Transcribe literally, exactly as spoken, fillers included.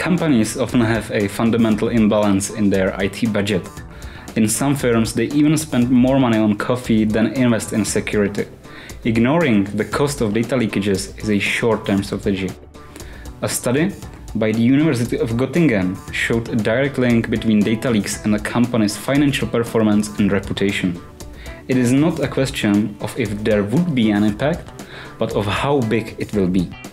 Companies often have a fundamental imbalance in their I T budget. In some firms, they even spend more money on coffee than invest in security. Ignoring the cost of data leakages is a short-term strategy. A study by the University of Göttingen showed a direct link between data leaks and a company's financial performance and reputation. It is not a question of if there would be an impact, but of how big it will be.